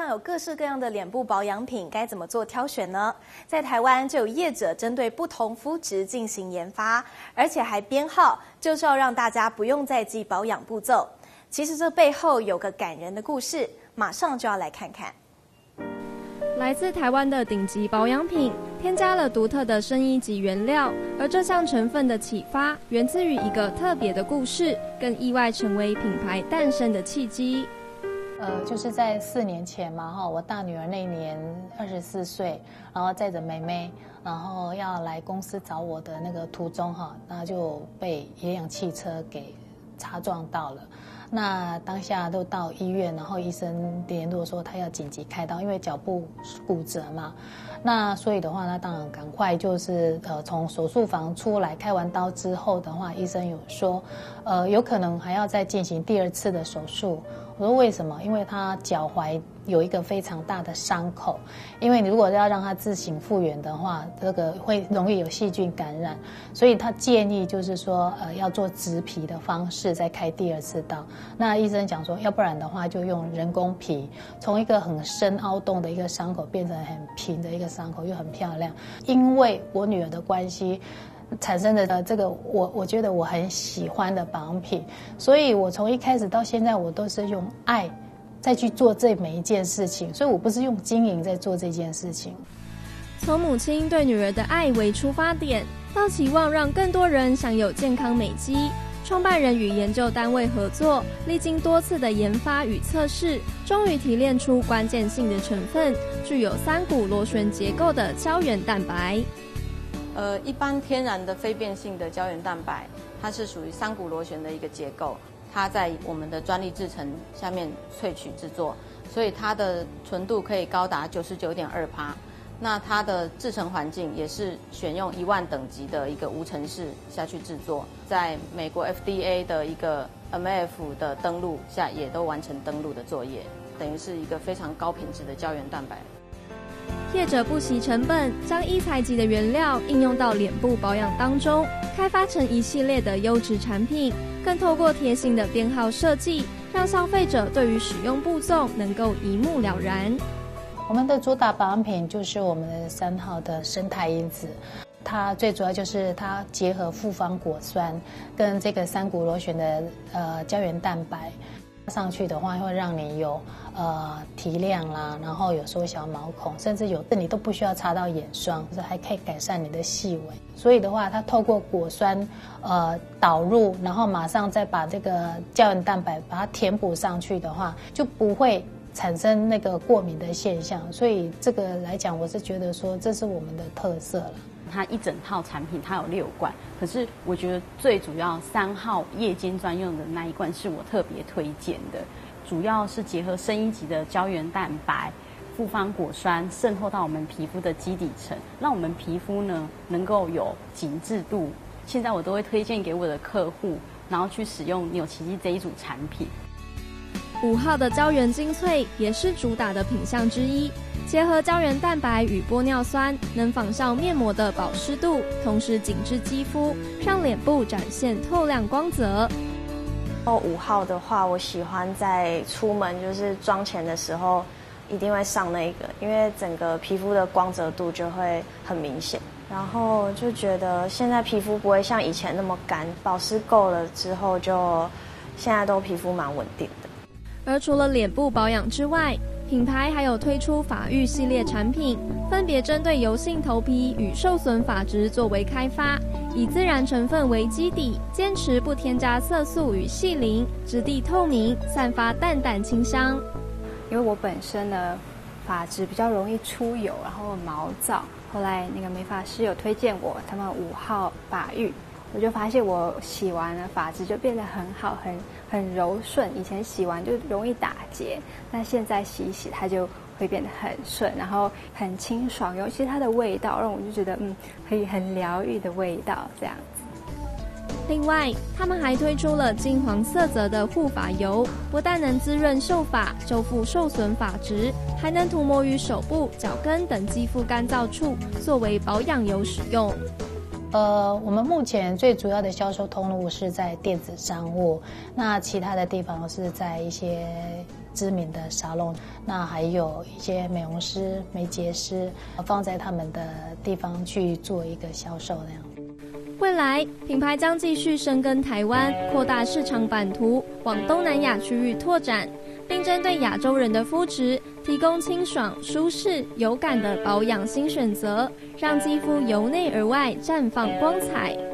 有各式各样的脸部保养品，该怎么做挑选呢？在台湾就有业者针对不同肤质进行研发，而且还编号，就是要让大家不用再记保养步骤。其实这背后有个感人的故事，马上就要来看看。 来自台湾的顶级保养品，添加了独特的生医级原料，而这项成分的启发，源自于一个特别的故事，更意外成为品牌诞生的契机。 就是在4年前嘛，我大女儿那年24岁，然后载着妹妹，然后要来公司找我的那个途中那就被野氧汽车给擦撞到了。那当下都到医院，然后医生联络说他要紧急开刀，因为脚部骨折嘛。那所以的话，那当然赶快就是从手术房出来，开完刀之后的话，医生有说，有可能还要再进行第2次的手术。我说为什么？因为他脚踝有一个非常大的伤口，因为你如果要让他自行复原的话，这个会容易有细菌感染，所以他建议就是说，要做植皮的方式再开第2次刀。那医生讲说，要不然的话就用人工皮，从一个很深凹洞的一个伤口变成很平的一个伤口，又很漂亮。因为我女儿的关系产生的这个我觉得我很喜欢的保养品，所以我从一开始到现在我都是用爱再去做这每一件事情，所以我不是用经营在做这件事情。 从母亲对女儿的爱为出发点，到期望让更多人享有健康美肌，创办人与研究单位合作，历经多次的研发与测试，终于提炼出关键性的成分，具有3股螺旋结构的胶原蛋白。 一般天然的非变性的胶原蛋白，它是属于3股螺旋的一个结构，它在我们的专利制程下面萃取制作，所以它的纯度可以高达99.2%。那它的制程环境也是选用1万等级的一个无尘室下去制作，在美国 FDA 的一个 MF 的登录下也都完成登录的作业，等于是一个非常高品质的胶原蛋白。 业者不惜成本，将医材级的原料应用到脸部保养当中，开发成一系列的优质产品，更透过贴心的编号设计，让消费者对于使用步骤能够一目了然。 我们的主打保养品就是我们的3号的生态因子，它最主要就是它结合复方果酸跟这个3股螺旋的胶原蛋白上去的话，会让你有提亮啦，然后有缩小毛孔，甚至有的你都不需要擦到眼霜，还可以改善你的细纹。所以的话，它透过果酸导入，然后马上再把这个胶原蛋白把它填补上去的话，就不会产生那个过敏的现象。所以这个来讲，我是觉得说这是我们的特色了。 它一整套产品它有6罐，可是我觉得最主要3号夜间专用的那一罐是我特别推荐的，主要是结合生医级的胶原蛋白、复方果酸渗透到我们皮肤的基底层，让我们皮肤呢能够有紧致度。现在我都会推荐给我的客户，然后去使用纽奇迹这一组产品。 5号的胶原精粹也是主打的品项之一，结合胶原蛋白与玻尿酸，能仿效面膜的保湿度，同时紧致肌肤，让脸部展现透亮光泽。 5号的话，我喜欢在出门就是妆前的时候一定会上那个，因为整个皮肤的光泽度就会很明显，然后就觉得现在皮肤不会像以前那么干，保湿够了之后就现在都皮肤蛮稳定的。 而除了脸部保养之外，品牌还有推出发育系列产品，分别针对油性头皮与受损发质作为开发，以自然成分为基底，坚持不添加色素与细鳞，质地透明，散发淡淡清香。 因为我本身呢发质比较容易出油，然后毛躁，后来那个美发师有推荐我他们5号发育，我就发现我洗完了发质就变得很好，很柔顺，以前洗完就容易打结，那现在洗一洗它就会变得很顺，然后很清爽，尤其是它的味道让我就觉得可以很疗愈的味道这样子。 另外，他们还推出了金黄色泽的护发油，不但能滋润秀发、修复受损发质，还能涂抹于手部、脚跟等肌肤干燥处，作为保养油使用。 我们目前最主要的销售通路是在电子商务，那其他的地方是在一些知名的沙龙，那还有一些美容师、美睫师，放在他们的地方去做一个销售那样。 未来品牌将继续深耕台湾，扩大市场版图，往东南亚区域拓展，并针对亚洲人的肤质提供清爽、舒适、有感的保养新选择，让肌肤由内而外绽放光彩。